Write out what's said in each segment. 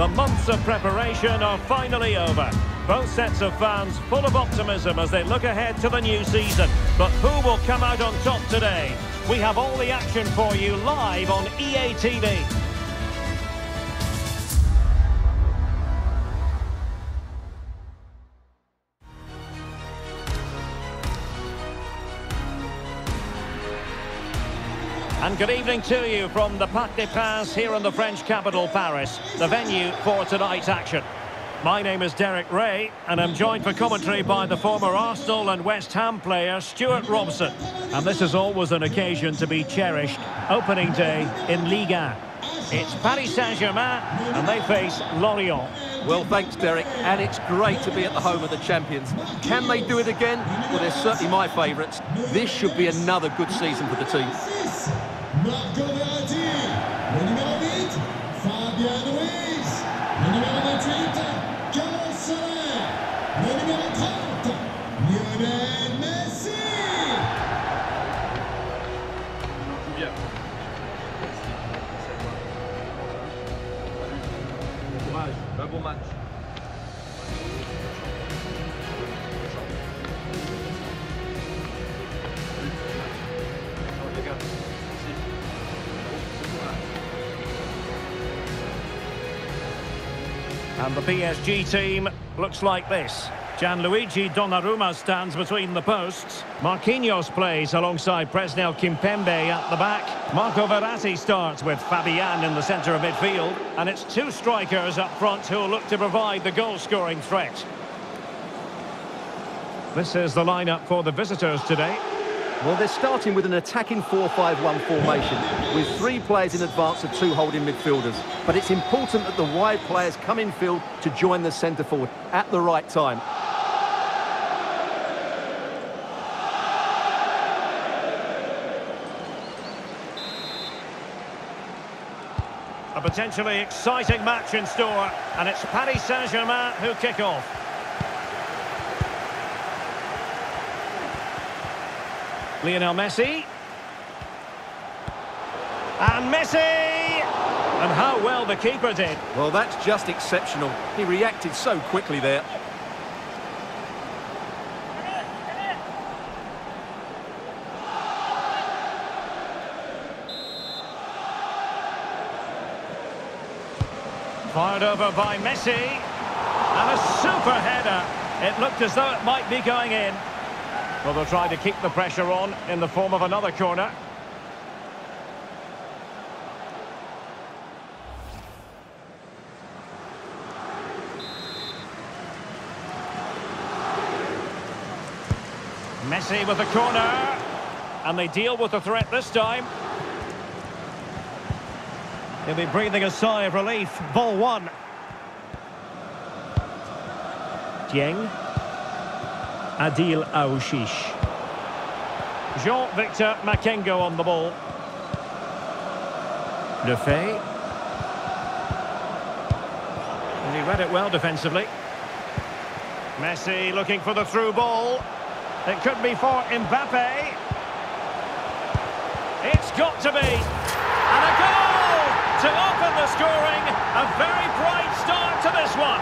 The months of preparation are finally over. Both sets of fans full of optimism as they look ahead to the new season. But who will come out on top today? We have all the action for you live on EA TV. And good evening to you from the Parc des Princes here in the French capital, Paris, the venue for tonight's action. My name is Derek Ray, and I'm joined for commentary by the former Arsenal and West Ham player Stuart Robson. And this is always an occasion to be cherished, opening day in Ligue 1. It's Paris Saint-Germain, and they face Lorient. Well, thanks, Derek, and it's great to be at the home of the champions. Can they do it again? Well, they're certainly my favourites. This should be another good season for the team. Marco Verratti, le numéro 8, Fabian Ruiz, le numéro 28, Carlos Soler, le numéro 30, Lionel Messi. Bien. Courage, un bon match. And the PSG team looks like this. Gianluigi Donnarumma stands between the posts. Marquinhos plays alongside Presnel Kimpembe at the back. Marco Verratti starts with Fabian in the centre of midfield. And it's two strikers up front who will look to provide the goal-scoring threat. This is the lineup for the visitors today. Well, they're starting with an attacking 4-5-1 formation with 3 players in advance of 2 holding midfielders. But it's important that the wide players come in field to join the centre forward at the right time. A potentially exciting match in store, and it's Paris Saint-Germain who kick off. Lionel Messi. And Messi! And how well the keeper did. Well, that's just exceptional. He reacted so quickly there. Fired over by Messi. And a super header. It looked as though it might be going in. Well, they'll try to keep the pressure on in the form of another corner. Messi with the corner. And they deal with the threat this time. He'll be breathing a sigh of relief. Ball one. Dieng. Adil Aouchiche. Jean-Victor Makengo on the ball. Lefebvre. And he read it well defensively. Messi looking for the through ball. It could be for Mbappe. It's got to be. And a goal to open the scoring. A very bright start to this one.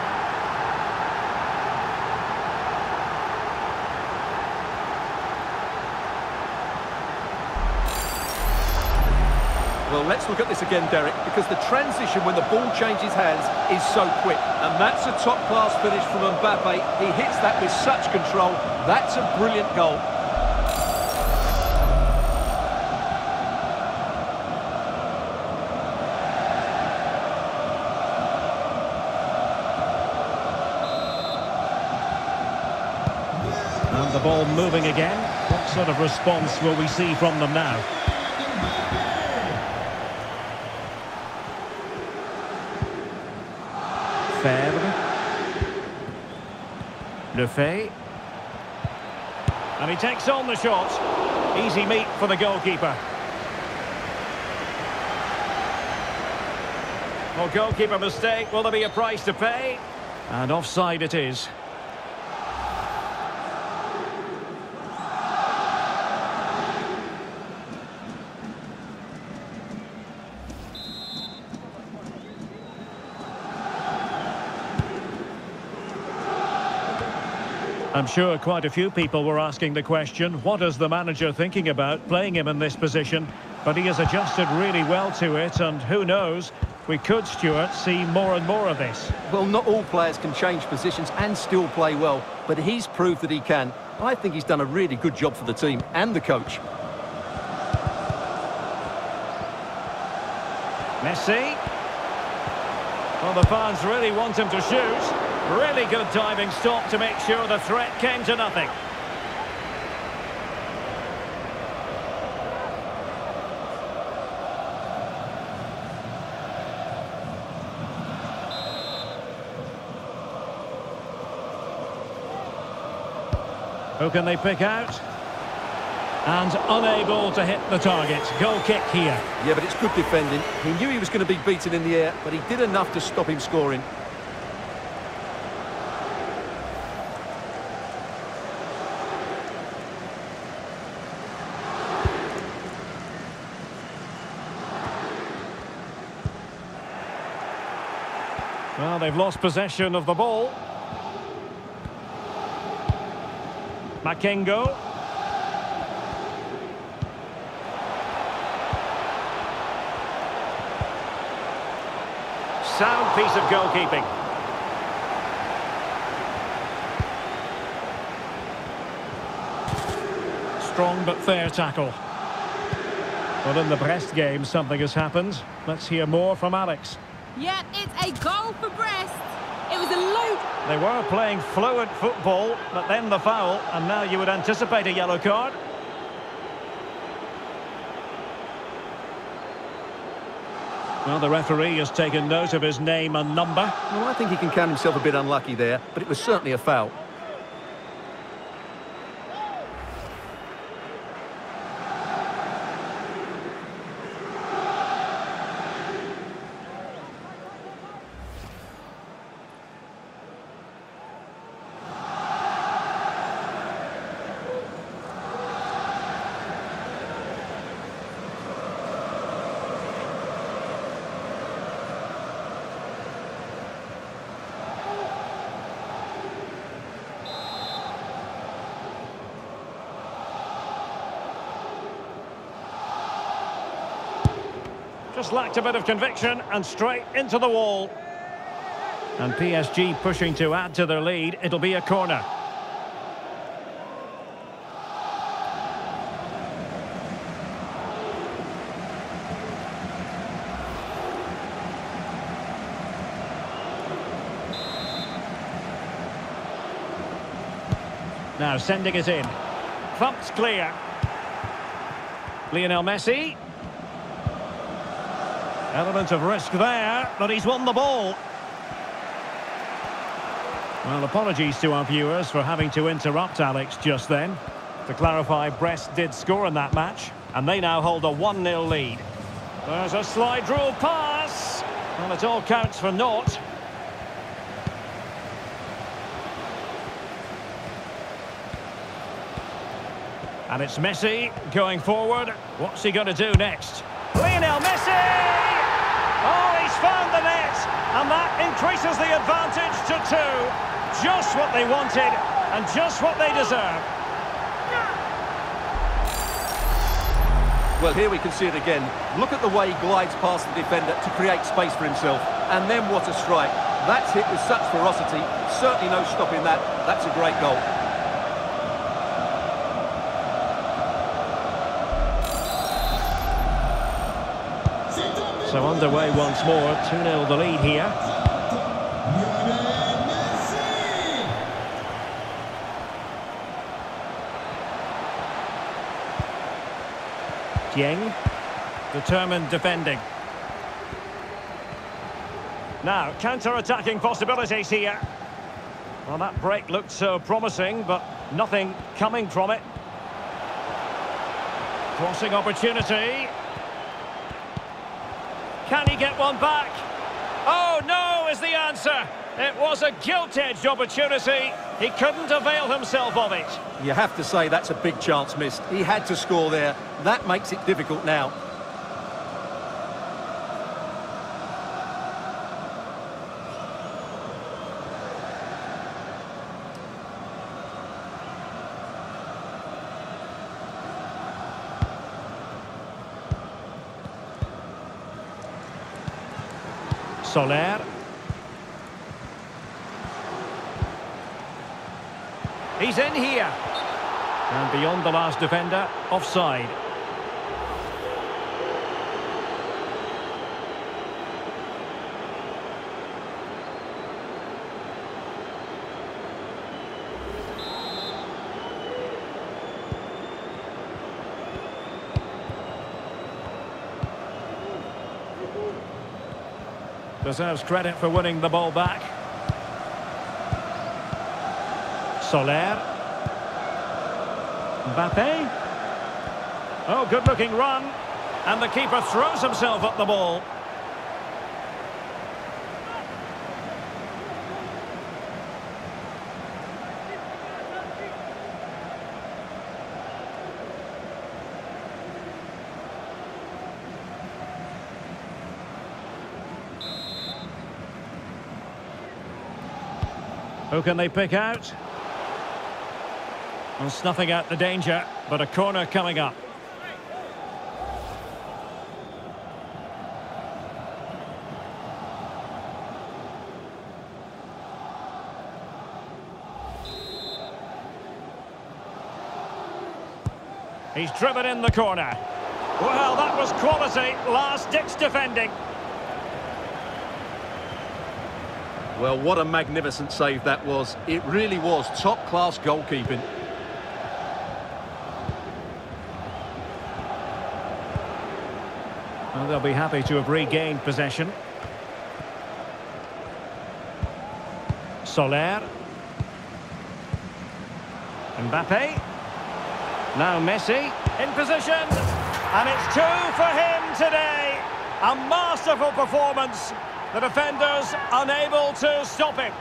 Well, let's look at this again, Derek, because the transition when the ball changes hands is so quick. And that's a top-class finish from Mbappe. He hits that with such control. That's a brilliant goal. And the ball moving again. What sort of response will we see from them now? Lefebvre. Lefebvre. And he takes on the shot. Easy meat for the goalkeeper. Well, goalkeeper mistake. Will there be a price to pay? And offside it is. I'm sure quite a few people were asking the question, what is the manager thinking about playing him in this position? But he has adjusted really well to it, and who knows, we could, Stuart, see more and more of this. Well, not all players can change positions and still play well, but he's proved that he can. I think he's done a really good job for the team and the coach. Messi. Well, the fans really want him to shoot. Really good diving stop to make sure the threat came to nothing. Who can they pick out? And unable to hit the target. Goal kick here. Yeah, but it's good defending. He knew he was going to be beaten in the air, but he did enough to stop him scoring. Well, they've lost possession of the ball. Makengo. Sound piece of goalkeeping. Strong but fair tackle. Well, in the Brest game, something has happened. Let's hear more from Alex. Yeah, it's a goal for Brest. It was a loop. They were playing fluent football, but then the foul, and now you would anticipate a yellow card. Well, the referee has taken note of his name and number. Well, I think he can count himself a bit unlucky there, but it was certainly a foul. Just lacked a bit of conviction and straight into the wall. And PSG pushing to add to their lead. It'll be a corner. Now sending it in. Thumped clear. Lionel Messi. Element of risk there, but he's won the ball. Well, apologies to our viewers for having to interrupt Alex just then. To clarify, Brest did score in that match, and they now hold a 1-0 lead. There's a slide rule pass. Well, it all counts for naught. And it's Messi going forward. What's he going to do next? Lionel Messi! Oh, he's found the net, and that increases the advantage to 2. Just what they wanted, and just what they deserve. Well, here we can see it again. Look at the way he glides past the defender to create space for himself. And then what a strike. That's hit with such ferocity. Certainly no stopping that. That's a great goal. So underway once more, 2-0 the lead here. Dieng, determined defending. Now, counter-attacking possibilities here. Well, that break looked so promising, but nothing coming from it. Crossing opportunity. Can he get one back? Oh, no, is the answer. It was a gilt-edged opportunity. He couldn't avail himself of it. You have to say that's a big chance missed. He had to score there. That makes it difficult now. Soler. He's in here. And beyond the last defender, offside. Deserves credit for winning the ball back. Soler. Mbappe. Oh, good-looking run. And the keeper throws himself at the ball. Who can they pick out? Well, snuffing out the danger, but a corner coming up. He's driven in the corner. Well, that was quality. Last-ditch defending. Well, what a magnificent save that was. It really was top-class goalkeeping. Well, they'll be happy to have regained possession. Soler. Mbappe. Now Messi in position. And it's 2 for him today. A masterful performance. The defenders unable to stop him.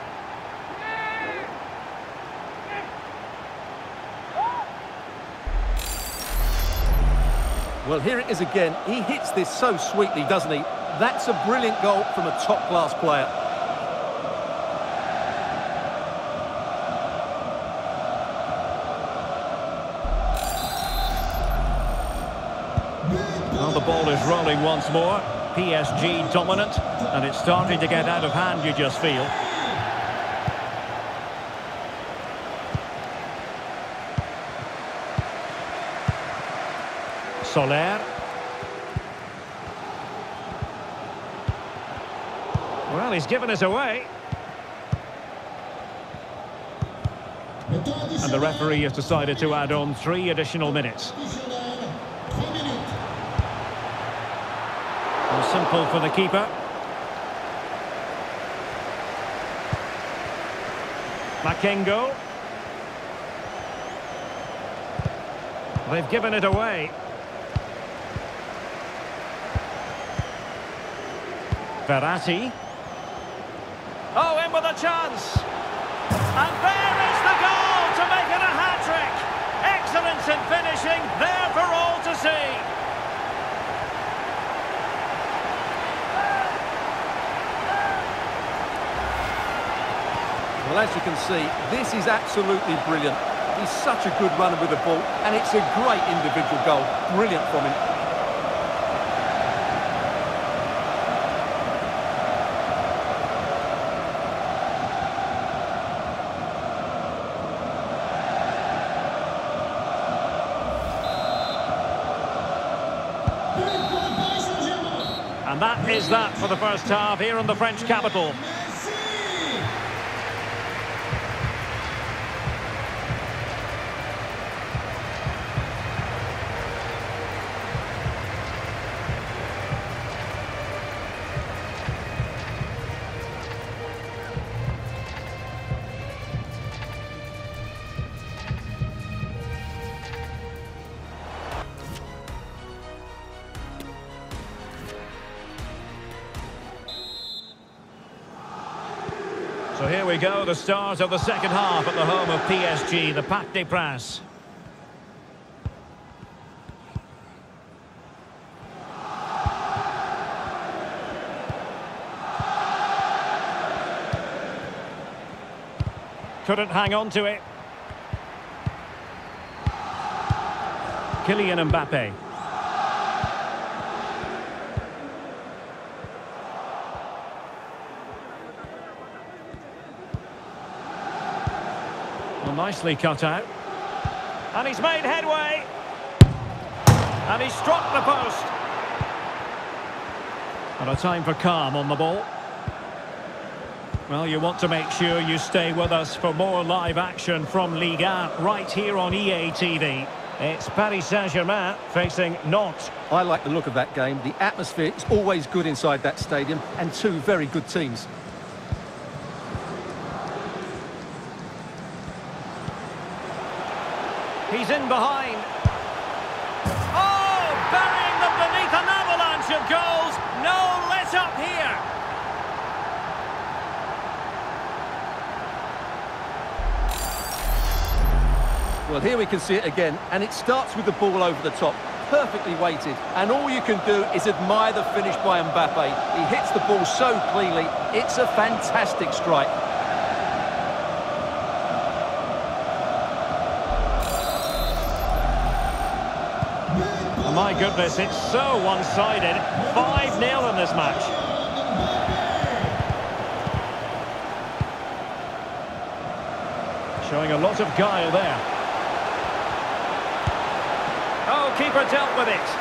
Well, here it is again. He hits this so sweetly, doesn't he? That's a brilliant goal from a top-class player. Well, the ball is rolling once more. PSG dominant, and it's starting to get out of hand, you just feel. Soler. Well, he's given us away. And the referee has decided to add on 3 additional minutes. Simple for the keeper. Makengo. They've given it away. Verratti. Oh, in with a chance. And there is the goal to make it a hat-trick. Excellence in finishing, there for all to see. Well, as you can see, this is absolutely brilliant. He's such a good runner with the ball, and it's a great individual goal. Brilliant from him. And that is that for the first half here in the French capital. So here we go, the start of the second half at the home of PSG, the Parc des Princes. Couldn't hang on to it. Kylian Mbappe. Well, nicely cut out. And he's made headway. And he's struck the post. And a time for calm on the ball. Well, you want to make sure you stay with us for more live action from Ligue 1 right here on EA TV. It's Paris Saint-Germain facing Nantes. I like the look of that game. The atmosphere is always good inside that stadium, and two very good teams. He's in behind. Oh, burying them beneath an avalanche of goals. No let up here. Well, here we can see it again, and it starts with the ball over the top, perfectly weighted, and all you can do is admire the finish by Mbappe. He hits the ball so cleanly, it's a fantastic strike. Oh, my goodness, it's so one-sided. 5-0 in this match. Showing a lot of guile there. Oh, keeper dealt with it.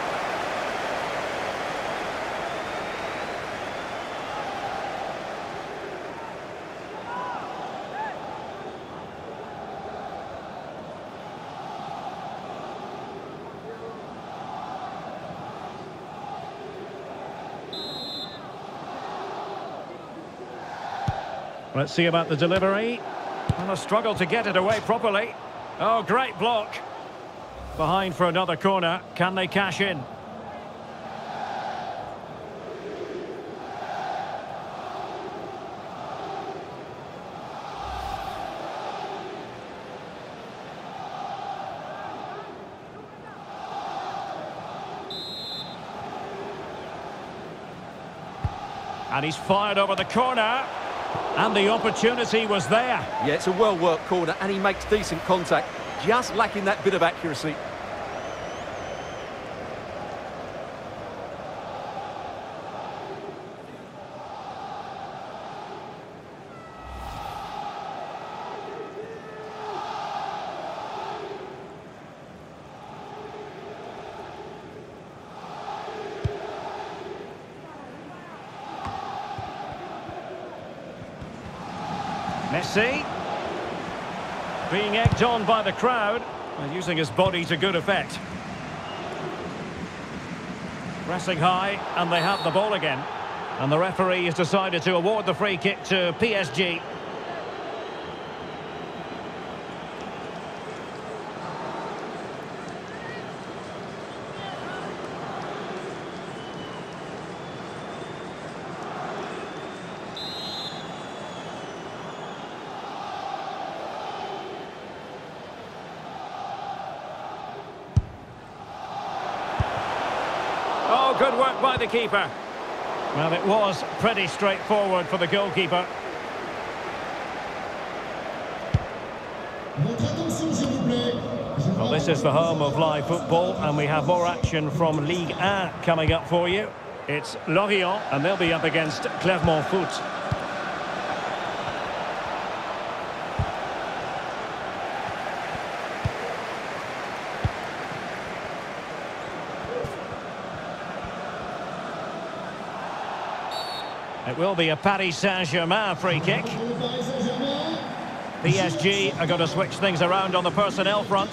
Let's see about the delivery. And a struggle to get it away properly. Oh, great block. Behind for another corner. Can they cash in? And he's fired over the corner. And the opportunity was there. Yeah, it's a well-worked corner, and he makes decent contact. Just lacking that bit of accuracy. Messi. Being egged on by the crowd and using his body to good effect. Pressing high, and they have the ball again. And the referee has decided to award the free kick to PSG. Oh, good work by the keeper. Well, it was pretty straightforward for the goalkeeper. Well, this is the home of live football, and we have more action from Ligue 1 coming up for you. It's Lorient, and they'll be up against Clermont Foot. It will be a Paris Saint-Germain free kick. PSG are going to switch things around on the personnel front.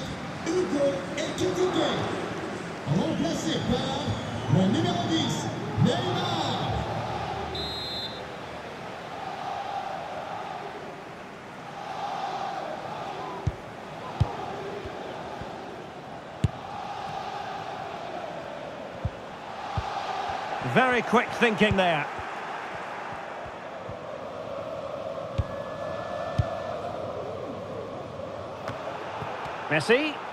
Very quick thinking there. Messi.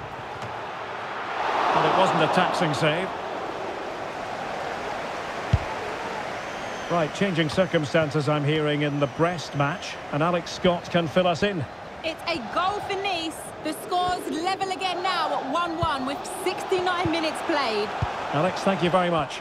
Well, it wasn't a taxing save. Right, changing circumstances I'm hearing in the Brest match, and Alex Scott can fill us in. It's a goal for Nice. The score's level again now at 1-1 with 69 minutes played. Alex, thank you very much.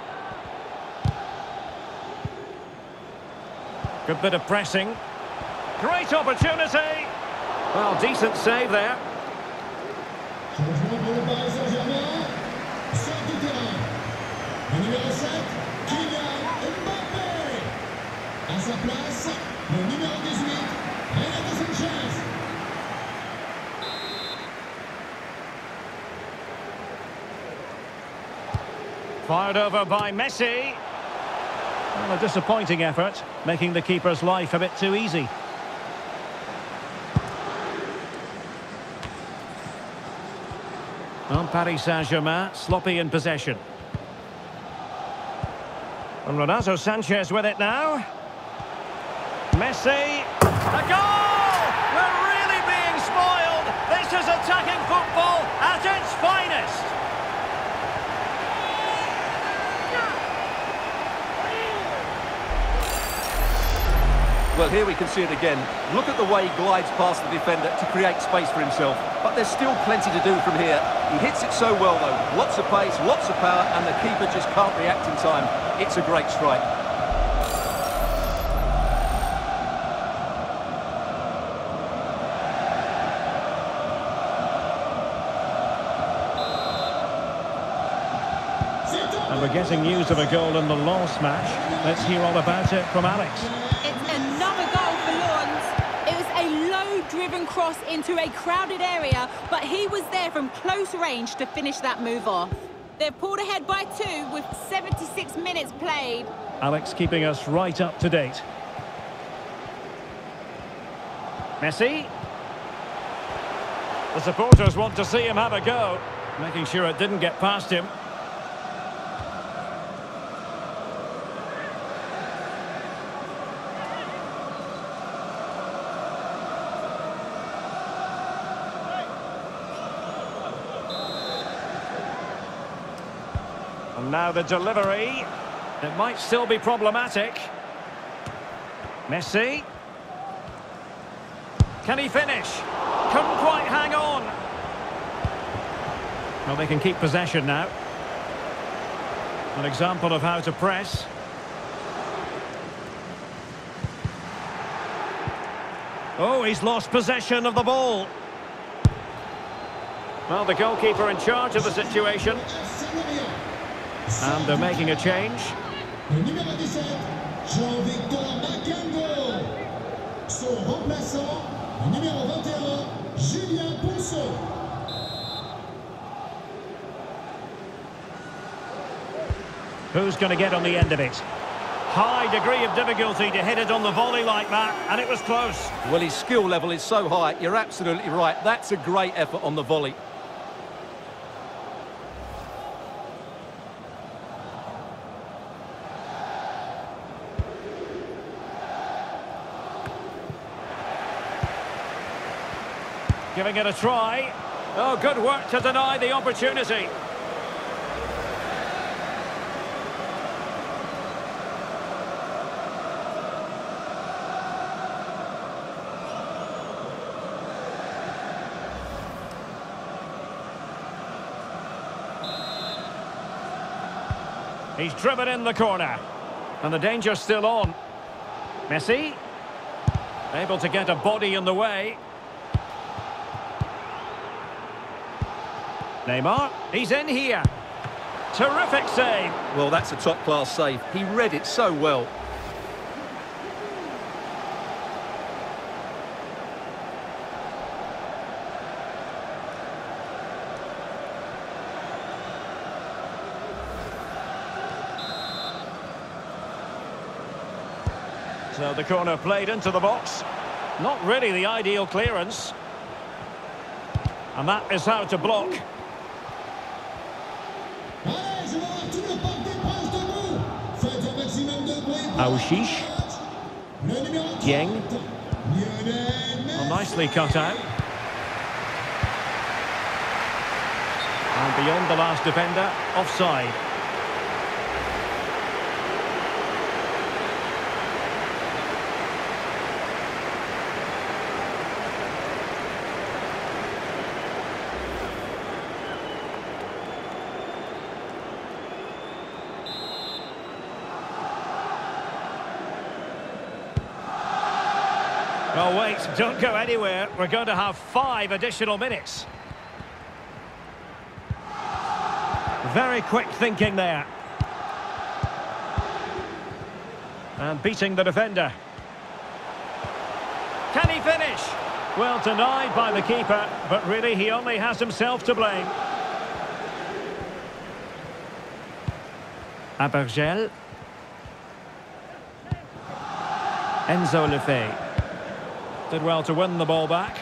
Good bit of pressing. Great opportunity. Well, decent save there. Changement pour le Paris Saint-Germain. Sort du terrain. Le numéro 7, Kylian Mbappé. À sa place, le numéro 18, Renato Sanchez. Fired over by Messi. Well, a disappointing effort, making the keeper's life a bit too easy. Well, Paris Saint-Germain, sloppy in possession. And Renato Sanchez with it now. Messi. A goal! We're really being spoiled. This is attacking football at its finest. Well, here we can see it again. Look at the way he glides past the defender to create space for himself. But there's still plenty to do from here. He hits it so well, though. Lots of pace, lots of power, and the keeper just can't react in time. It's a great strike. And we're getting news of a goal in the last match. Let's hear all about it from Alex. It's another goal for Lawns. It was a low-driven cross into a crowded area, but he was there from close range to finish that move off. They're pulled ahead by 2 with 76 minutes played. Alex keeping us right up to date. Messi. The supporters want to see him have a go, making sure it didn't get past him. And now the delivery. It might still be problematic. Messi. Can he finish? Couldn't quite hang on. Well, they can keep possession now. An example of how to press. Oh, he's lost possession of the ball. Well, the goalkeeper in charge of the situation. And they're making a change. Le numéro 17, Jean-Victor Makengo. Son remplaçant, le numéro 21, Julien Pousseau. Who's going to get on the end of it? High degree of difficulty to hit it on the volley like that, and it was close. Well, his skill level is so high, you're absolutely right. That's a great effort on the volley. Giving it a try. Oh, good work to deny the opportunity. He's driven in the corner. And the danger's still on. Messi. Able to get a body in the way. Neymar, he's in here. Terrific save. Well, that's a top-class save. He read it so well. So the corner played into the box. Not really the ideal clearance. And that is how to block. Aouchiche. Dieng. Well, nicely cut out. And beyond the last defender, offside. Well, wait, don't go anywhere. We're going to have 5 additional minutes. Very quick thinking there. And beating the defender. Can he finish? Well, denied by the keeper, but really he only has himself to blame. Abergel. Enzo Lefebvre. Did well to win the ball back.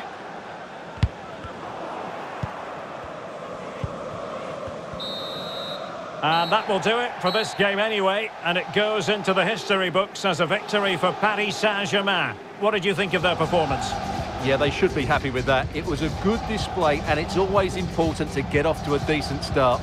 And that will do it for this game anyway, and it goes into the history books as a victory for Paris Saint-Germain. What did you think of their performance? Yeah, they should be happy with that. It was a good display, and it's always important to get off to a decent start.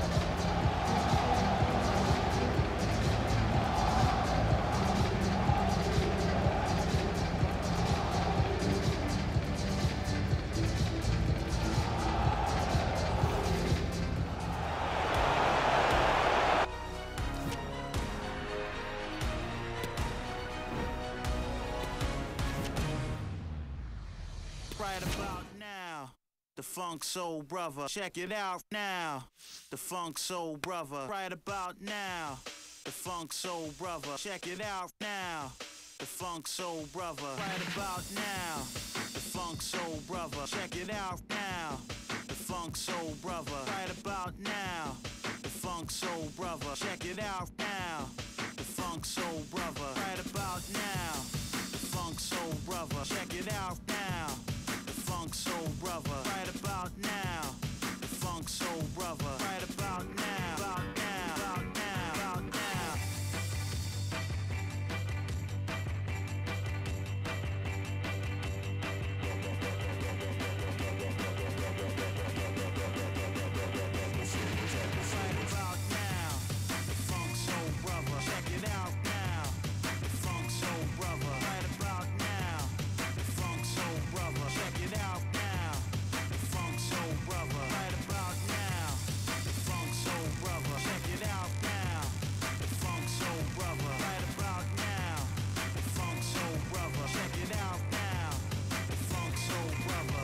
Right about now, the Funk Soul Brother. Check it out now, the Funk Soul Brother. Right about now, the Funk Soul Brother. Check it out now, the Funk Soul Brother. Right about now, the Funk Soul Brother. Check it out now, the Funk Soul Brother. Right about now, the Funk Soul Brother. Check it out now, the Funk Soul Brother. Right about now, the Funk Soul Brother. Check it out now. Funk Soul Brother, right about now. The Funk Soul Brother, right about now. About now, about now, about now. Right about now. The Funk Soul Brother, check it out now. The Funk Soul Brother, right about now. The Funk Soul Brother, check it out now. The Funk Soul Brother, right about now. The Funk Soul Brother, check it out now. The Funk Soul Brother, right about now. The Funk Soul Brother, check it out now. The Funk Soul Brother.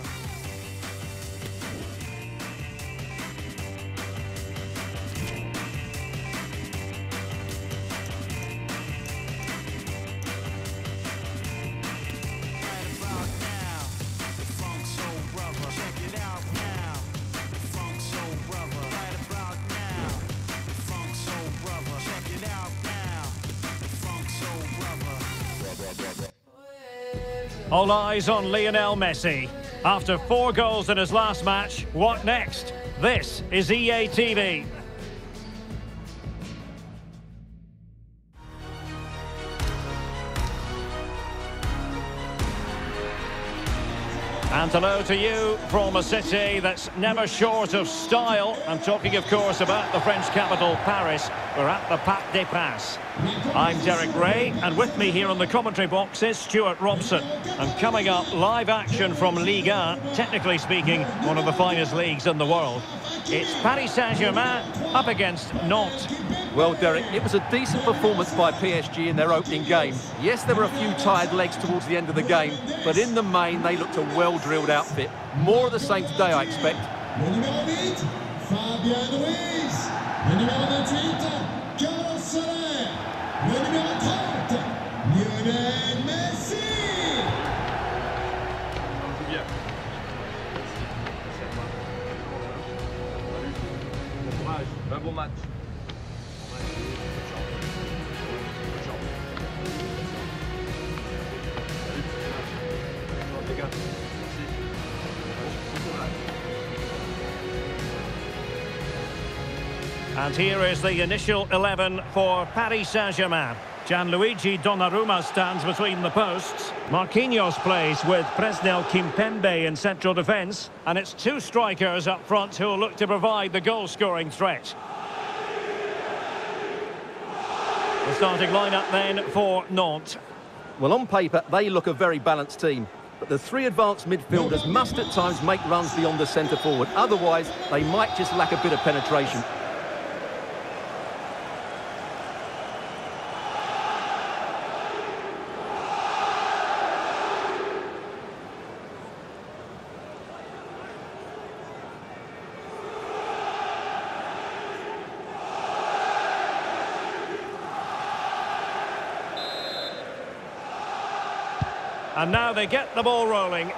Right about now, the Funk Soul Brother. Check it out now, the Funk Soul Brother. Right about now, the Funk Soul Brother. Check it out now, the Funk Soul Brother. All eyes on Lionel Messi. After 4 goals in his last match, what next? This is EA TV. And hello to you from a city that's never short of style. I'm talking, of course, about the French capital, Paris. We're at the Parc des Princes. I'm Derek Ray, and with me here on the commentary box is Stuart Robson. And coming up, live action from Ligue 1, technically speaking, one of the finest leagues in the world. It's Paris Saint-Germain up against Nantes. Well, Derek, it was a decent performance by PSG in their opening game. Yes, there were a few tired legs towards the end of the game, but in the main, they looked a well-drilled outfit. More of the same today, I expect. Le numéro 8, Fabien Ruiz. Le numéro 28, Carlos Soler. Le numéro 30, Lionel Messi. On joue bien. Bon courage, un bon match. Les gars, merci. Bon courage. And here is the initial 11 for Paris Saint-Germain. Gianluigi Donnarumma stands between the posts. Marquinhos plays with Presnel Kimpembe in central defence. And it's 2 strikers up front who'll look to provide the goal-scoring threat. The starting lineup then for Nantes. Well, on paper, they look a very balanced team. But the 3 advanced midfielders must at times make runs beyond the centre-forward. Otherwise, they might just lack a bit of penetration. And now they get the ball rolling.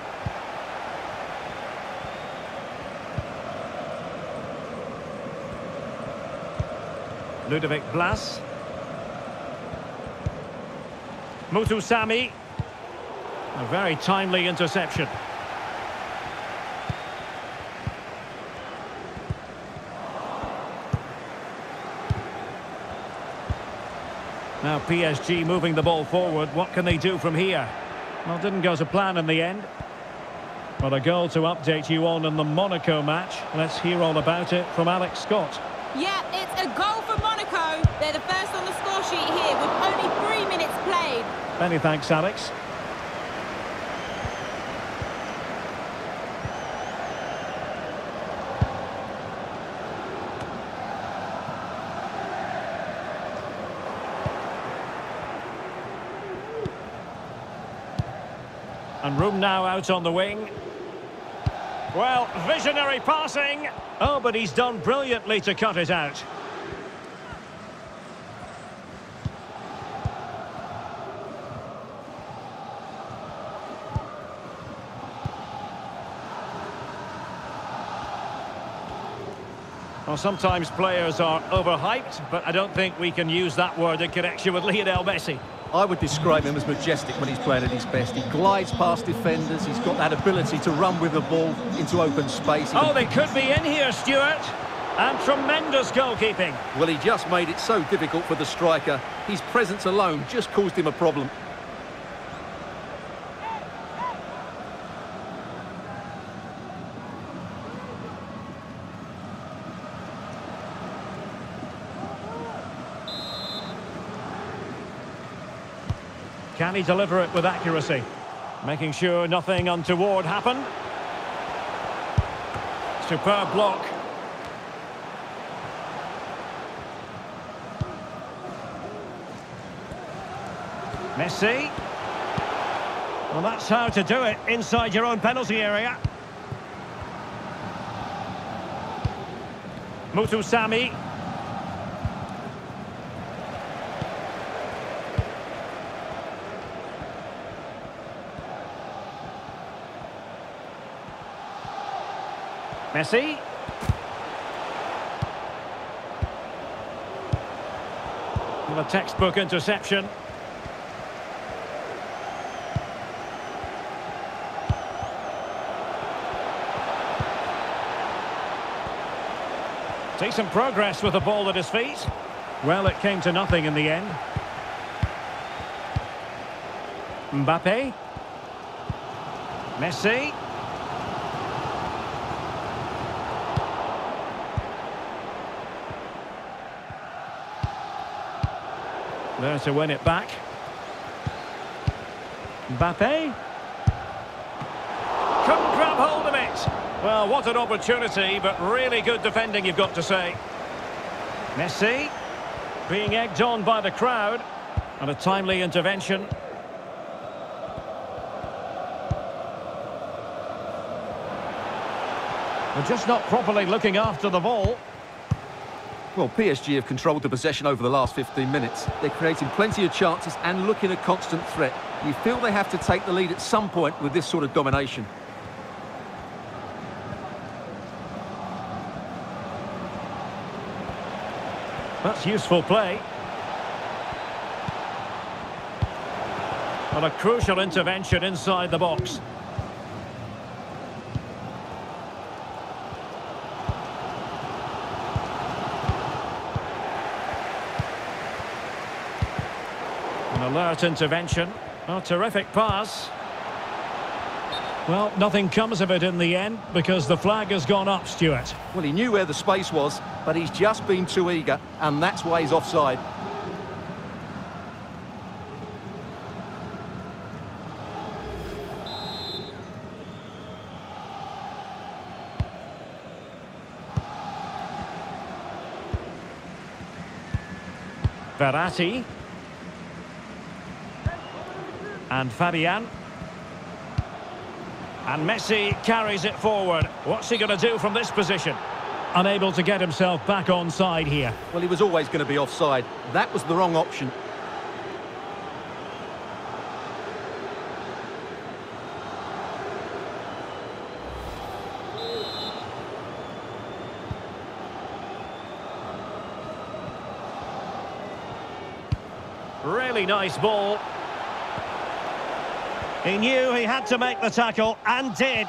Ludovic Blas. Mutusami. A very timely interception. Now PSG moving the ball forward. What can they do from here? Well, didn't go to plan in the end. But a goal to update you on in the Monaco match. Let's hear all about it from Alex Scott. Yeah, it's a goal for Monaco. They're the first on the score sheet here with only 3 minutes played. Many thanks, Alex. And room now out on the wing. Well, visionary passing. Oh, but he's done brilliantly to cut it out. Well, sometimes players are overhyped, but I don't think we can use that word in connection with Lionel Messi. I would describe him as majestic when he's playing at his best. He glides past defenders. He's got that ability to run with the ball into open space. Oh, they could be in here, Stuart. And tremendous goalkeeping. Well, he just made it so difficult for the striker. His presence alone just caused him a problem. Can he deliver it with accuracy? Making sure nothing untoward happened. Superb block. Messi. Well, that's how to do it inside your own penalty area. Mutusami. Messi. And a textbook interception. Decent progress with the ball at his feet. Well, it came to nothing in the end. Mbappe. Messi. There to win it back. Mbappe. Couldn't grab hold of it. Well, what an opportunity, but really good defending, you've got to say. Messi being egged on by the crowd. And a timely intervention. They're just not properly looking after the ball. Well, PSG have controlled the possession over the last 15 minutes. They're creating plenty of chances and looking a constant threat. You feel they have to take the lead at some point with this sort of domination. That's useful play. And a crucial intervention inside the box. Alert intervention. Oh, terrific pass. Well, nothing comes of it in the end because the flag has gone up, Stuart. Well, he knew where the space was, but he's just been too eager, and that's why he's offside. Verratti. And Fabian. And Messi carries it forward. What's he going to do from this position? Unable to get himself back onside here. Well, he was always going to be offside. That was the wrong option. Really nice ball. He knew he had to make the tackle, and did.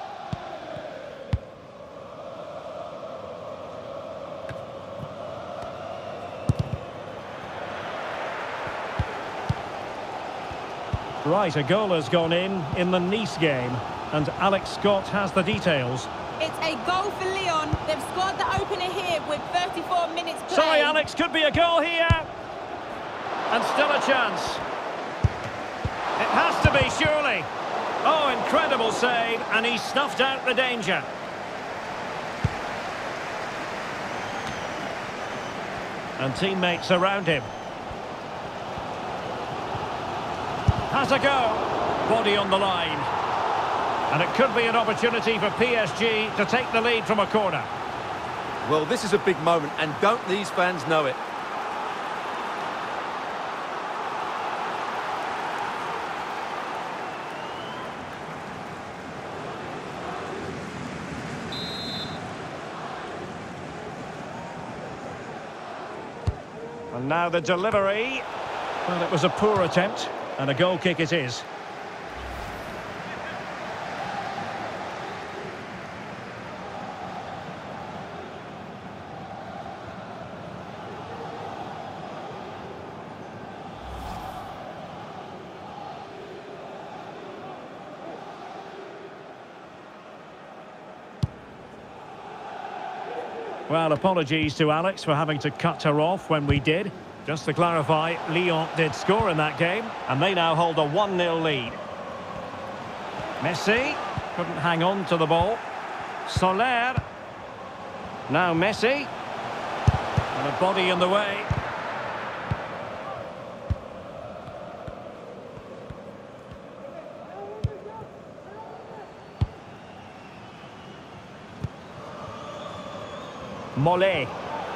Right, a goal has gone in the Nice game, and Alex Scott has the details. It's a goal for Lyon. They've scored the opener here with 34 minutes play. Sorry, Alex, could be a goal here. And still a chance. It has to be, surely. Oh, incredible save, and he snuffed out the danger. And teammates around him. Has a go. Body on the line. And it could be an opportunity for PSG to take the lead from a corner. Well, this is a big moment, and don't these fans know it? And now the delivery. Well, it was a poor attempt, and a goal kick it is. Well, apologies to Alex for having to cut her off when we did. Just to clarify, Lyon did score in that game, and they now hold a 1-0 lead. Messi couldn't hang on to the ball. Soler. Now Messi. And a body in the way. Mollet.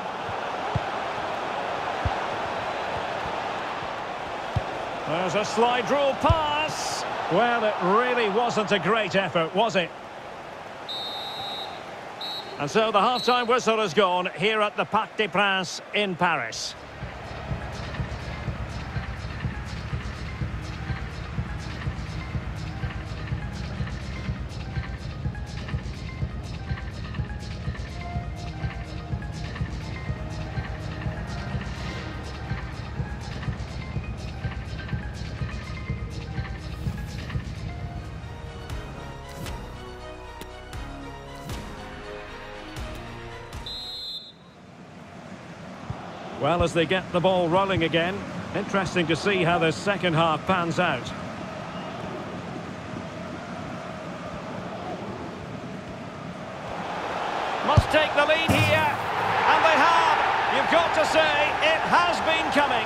There's a slide rule pass. Well, it really wasn't a great effort, was it? And so the half-time whistle has gone here at the Parc des Princes in Paris. Well, as they get the ball rolling again, interesting to see how the second half pans out. Must take the lead here, and they have. You've got to say, it has been coming.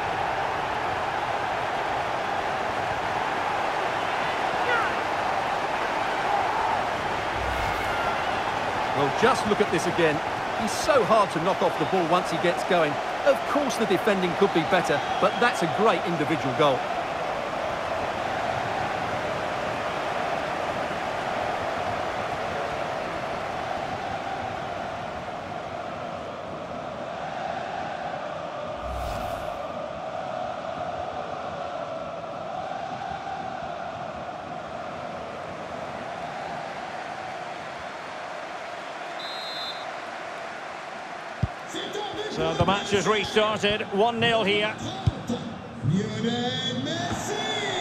Well, just look at this again. He's so hard to knock off the ball once he gets going. Of course the defending could be better, but that's a great individual goal. So the match has restarted, 1-0 here. Lionel Messi!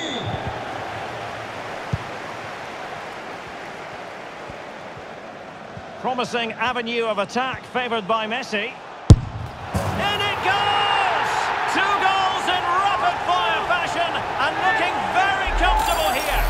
Promising avenue of attack favoured by Messi. In it goes! 2 goals in rapid-fire fashion and looking very comfortable here.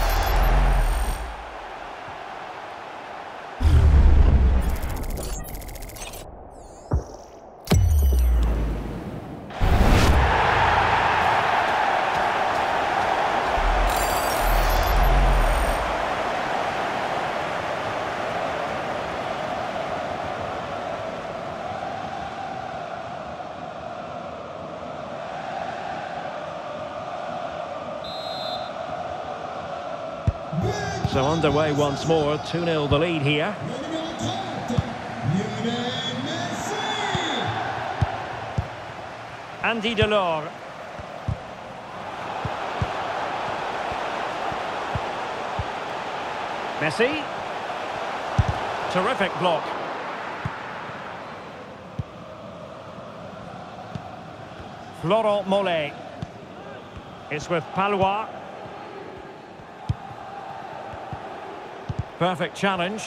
So underway once more, 2-0 the lead here. Andy Delors. Messi. Terrific block. Florent Mollet. It's with Palois. Perfect challenge.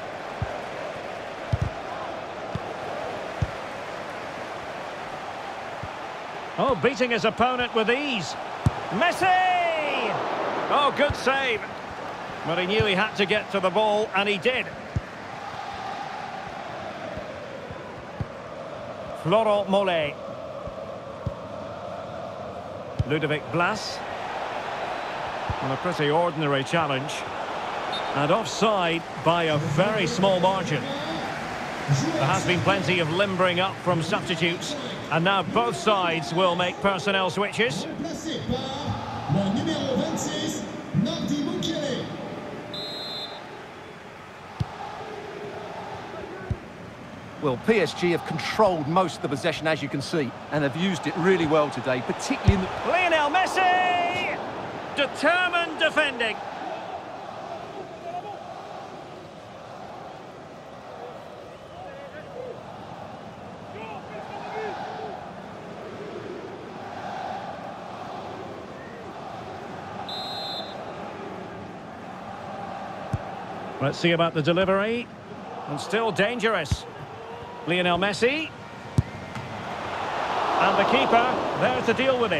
Oh, beating his opponent with ease. Messi! Oh, good save. But he knew he had to get to the ball, and he did. Florent Mollet. Ludovic Blas. And a pretty ordinary challenge. And offside by a very small margin. There has been plenty of limbering up from substitutes. And now both sides will make personnel switches. Remplacé par le numéro 26, Nardi Mukiele. Well, PSG have controlled most of the possession, as you can see, and have used it really well today, particularly in the... Lionel Messi! Determined defending. Let's see about the delivery. And still dangerous. Lionel Messi. And the keeper there to deal with it.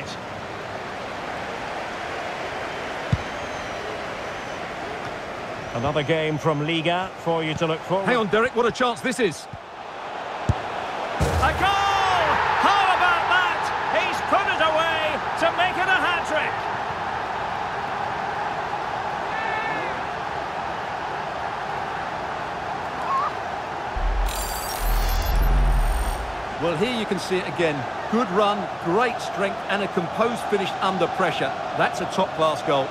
Another game from Liga for you to look forward. Hang on, Derek, what a chance this is. A goal! How about that? He's put it away to make it a hat-trick. Well, here you can see it again. Good run, great strength, and a composed finish under pressure. That's a top-class goal.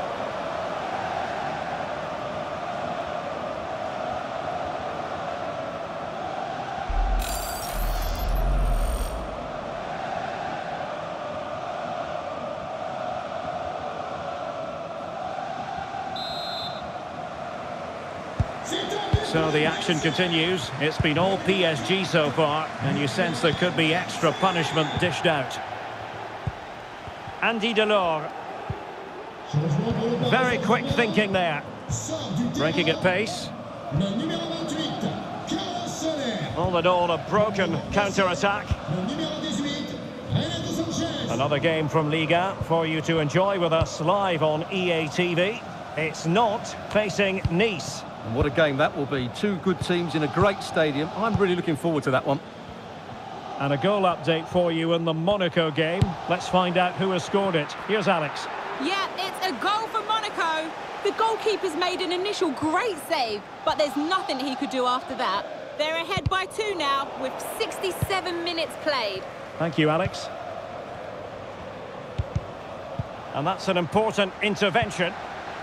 So the action continues. It's been all PSG so far, and you sense there could be extra punishment dished out. Andy Delors. Very quick thinking there. Breaking at pace. Le numéro 28, Carlos Soler. All in all, a broken counter-attack. Le numéro 18, Renato Sanchez. Another game from Liga for you to enjoy with us live on EA TV. It's not facing Nice. And what a game that will be. Two good teams in a great stadium. I'm really looking forward to that one. And a goal update for you in the Monaco game. Let's find out who has scored it. Here's Alex. Yeah, it's a goal for Monaco. The goalkeeper's made an initial great save, but there's nothing he could do after that. They're ahead by 2 now, with 67 minutes played. Thank you, Alex. And that's an important intervention.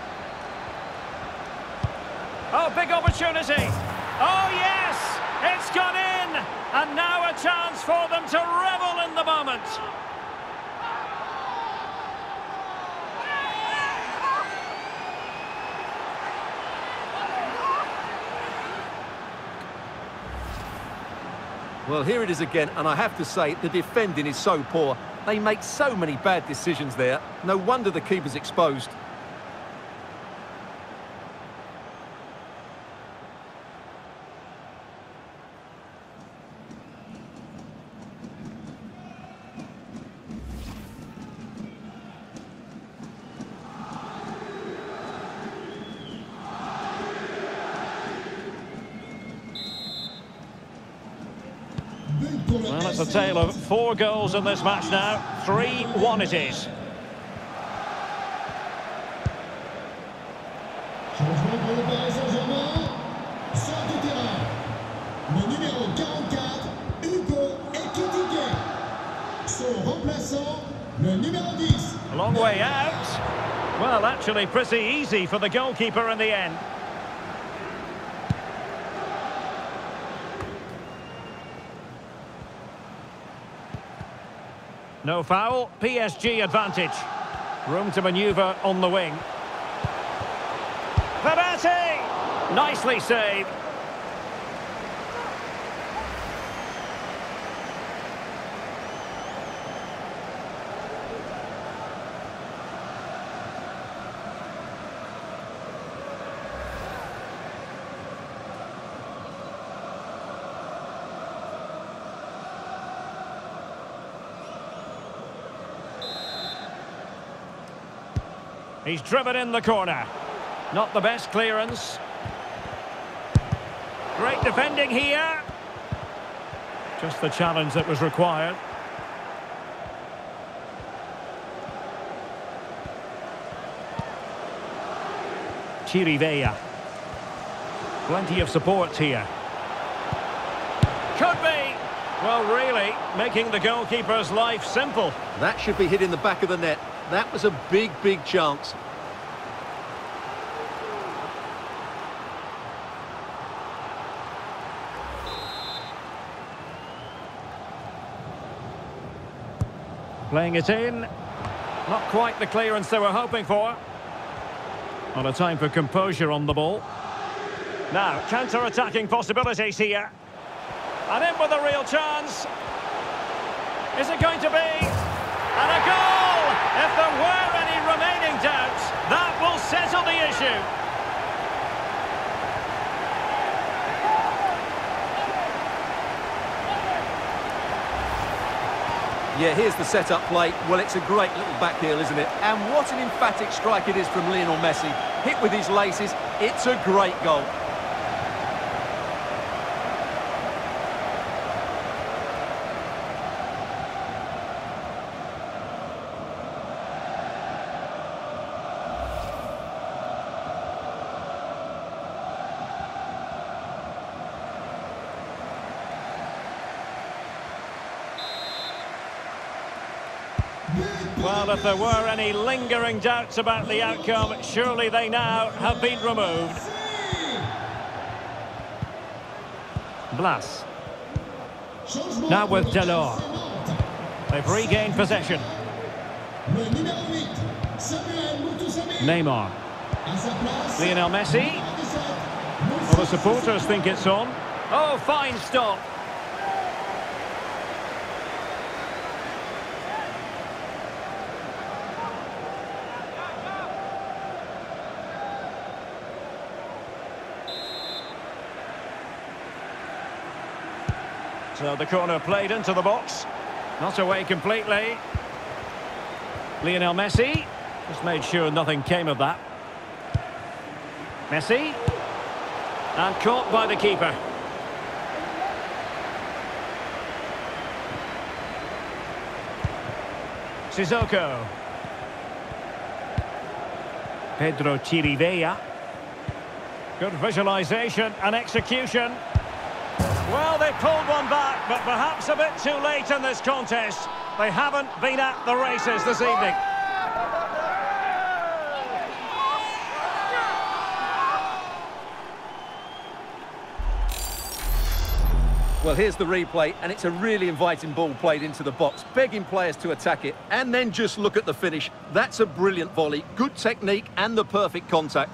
Oh, big opportunity. Oh, yes! It's gone in! And now a chance for them to revel in the moment. Well, here it is again, and I have to say, the defending is so poor. They make so many bad decisions there. No wonder the keeper's exposed. Well, it's a tale of 4 goals in this match now. 3-1 it is. Changement pour le Paris Saint-Germain. Sort du terrain. Le numéro 44, Hugo Ekitike. Son remplaçant, le numéro 10. A long way out. Well, actually pretty easy for the goalkeeper in the end. No foul, PSG advantage. Room to manoeuvre on the wing. Verratti! Nicely saved. He's driven in the corner. Not the best clearance. Great defending here. Just the challenge that was required. Chirivella. Plenty of support here. Could be. Well, really, making the goalkeeper's life simple. That should be hit in the back of the net. That was a big, big chance. Playing it in. Not quite the clearance they were hoping for. Not a time for composure on the ball. Now, counter-attacking possibilities here. And in with a real chance. Is it going to be? And a goal! If there were any remaining doubts, that will settle the issue. Yeah, here's the set-up play. Well, it's a great little back heel, isn't it? And what an emphatic strike it is from Lionel Messi. Hit with his laces, it's a great goal. Well, if there were any lingering doubts about the outcome, surely they now have been removed. Blas. Now with Delors. They've regained possession. Neymar. Lionel Messi. Well, the supporters think it's on. Oh, fine stop. So the corner played into the box. Not away completely. Lionel Messi. Just made sure nothing came of that. Messi. And caught by the keeper. Sissoko. Pedro Chirivella. Good visualisation and execution. Well, they pulled one back, but perhaps a bit too late in this contest. They haven't been at the races this evening. Well, here's the replay, and it's a really inviting ball played into the box, begging players to attack it, and then just look at the finish. That's a brilliant volley, good technique, and the perfect contact.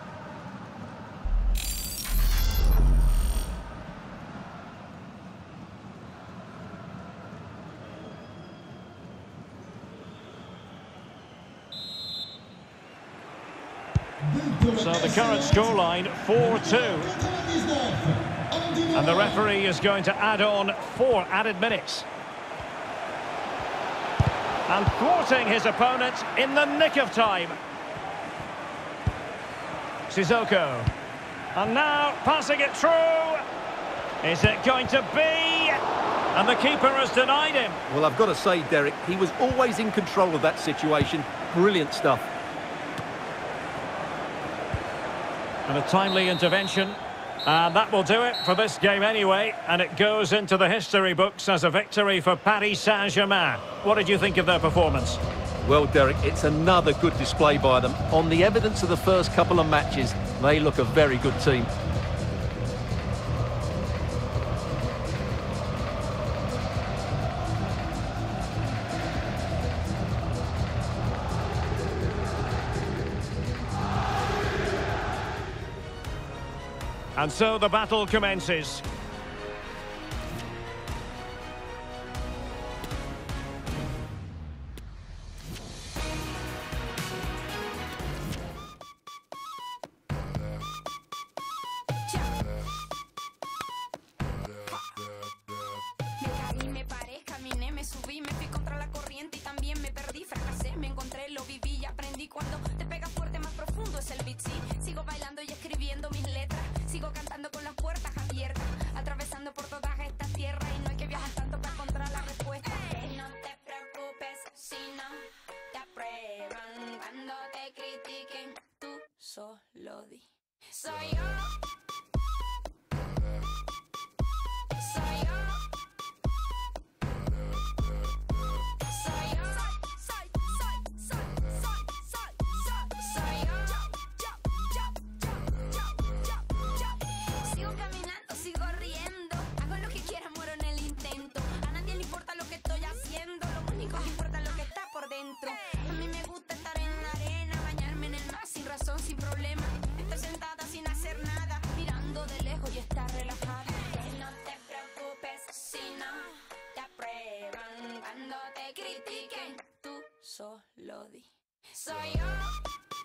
So the current scoreline, 4-2. And the referee is going to add on 4 added minutes. And thwarting his opponent in the nick of time. Sissoko. And now passing it through. Is it going to be? And the keeper has denied him. Well, I've got to say, Derek, he was always in control of that situation. Brilliant stuff. And a timely intervention. And that will do it for this game anyway. And it goes into the history books as a victory for Paris Saint-Germain. What did you think of their performance? Well, Derek, it's another good display by them. On the evidence of the first couple of matches, they look a very good team. And so the battle commences. Subí, me fui contra la corriente y también me perdí, fracasé, me encontré, lo viví y aprendí. Cuando te pega fuerte, más profundo es el beat, sí. Sigo bailando y escribiendo mis letras, sigo cantando con las puertas abiertas, atravesando por toda esta tierra y no hay que viajar tanto para encontrar la respuesta. No te preocupes si no te aprueban, cuando te critiquen, tú solo di. Soy yo. Soy yo. A mí me gusta estar en la arena, bañarme en el mar sin razón, sin problema. Estar sentada sin hacer nada, mirando de lejos y estar relajada. No te preocupes si no te aprueban, cuando te critiquen, tú solo di. Soy yo.